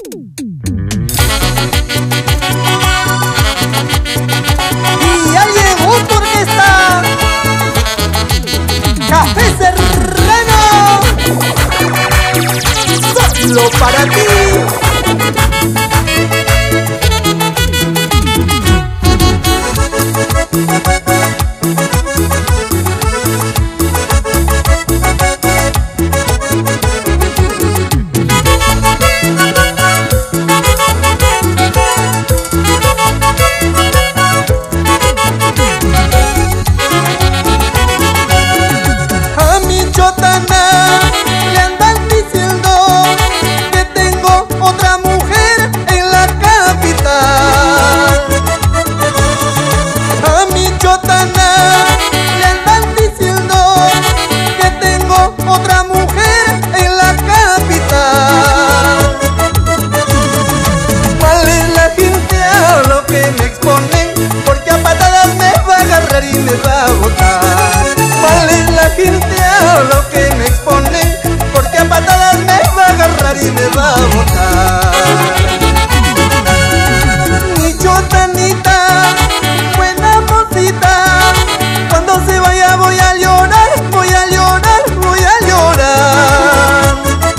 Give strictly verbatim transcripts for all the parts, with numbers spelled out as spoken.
Y ya llegó tu orquesta, Café Serrano, solo para ti. Le andan diciendo que tengo otra mujer en la capital. A mi chotana le andan diciendo que tengo otra mujer en la capital. ¿Cuál es la gente a lo que me expone? Porque a patadas me va a agarrar y me va a botar. ¿Cuál es la gente a lo que me expone? Porque a patadas me va a agarrar y me va a botar. Mi chotanita, buena mocita, cuando se vaya voy a llorar, voy a llorar, voy a llorar.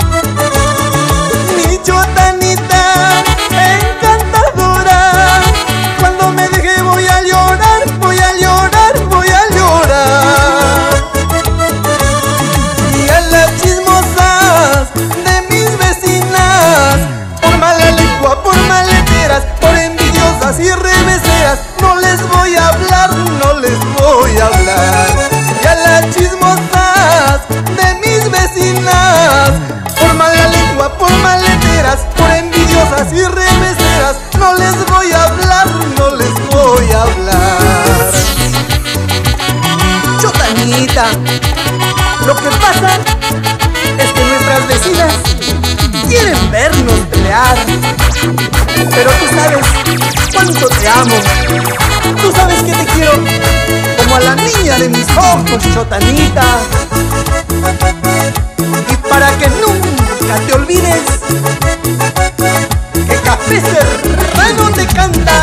Mi chotanita, encantadora, cuando me deje voy a llorar, voy a llorar, voy a llorar. Y a las chismosas de mis vecinas, por mala lengua, por maleteras, por envidiosas y reveseras, no les voy a hablar, no les voy a hablar. Y a las chismosas de mis vecinas, por mala lengua, por maleteras, por envidiosas y reveseras, no les voy a hablar, no les voy a hablar. Chotanita, lo que pasa es que nuestras vecinas quieren vernos pelear, pero tú sabes cuánto te amo, tú sabes que te quiero como a la niña de mis ojos, chotanita. Y para que nunca te olvides que Café Serrano te canta.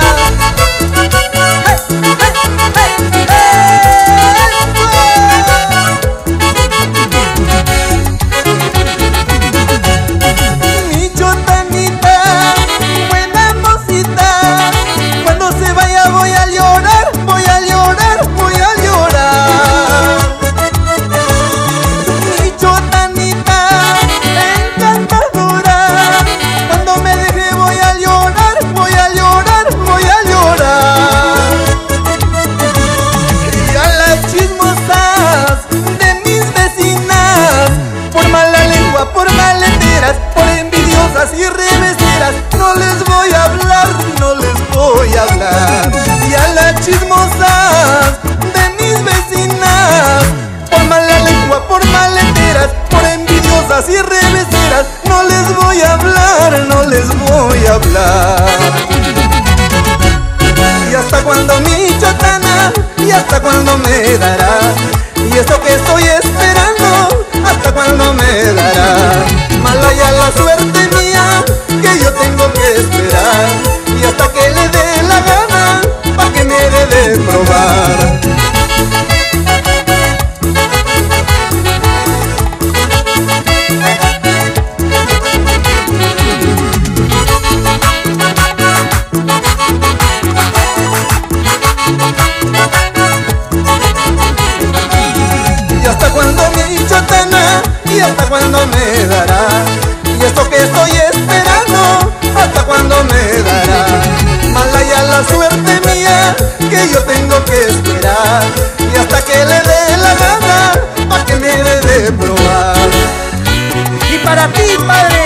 Y reveseras, no les voy a hablar, no les voy a hablar. Y a las chismosas de mis vecinas, por mala lengua, por maleteras, por envidiosas y reveseras, no les voy a hablar, no les voy a hablar. Y hasta cuando mi chotana, y hasta cuando me dará, y esto que estoy esperando, hasta cuando me dará. Mala ya la suerte mía, que yo tengo que esperar, y hasta que le dé la gana, pa' que me dé de probar. Y hasta cuando mi chotana, y hasta cuando me dará, y esto que estoy esperando, hasta cuando me dará. Mala ya la suerte mía, que yo tengo que esperar, y hasta que le dé la gana, pa' que me dé de probar. Y para ti, padre,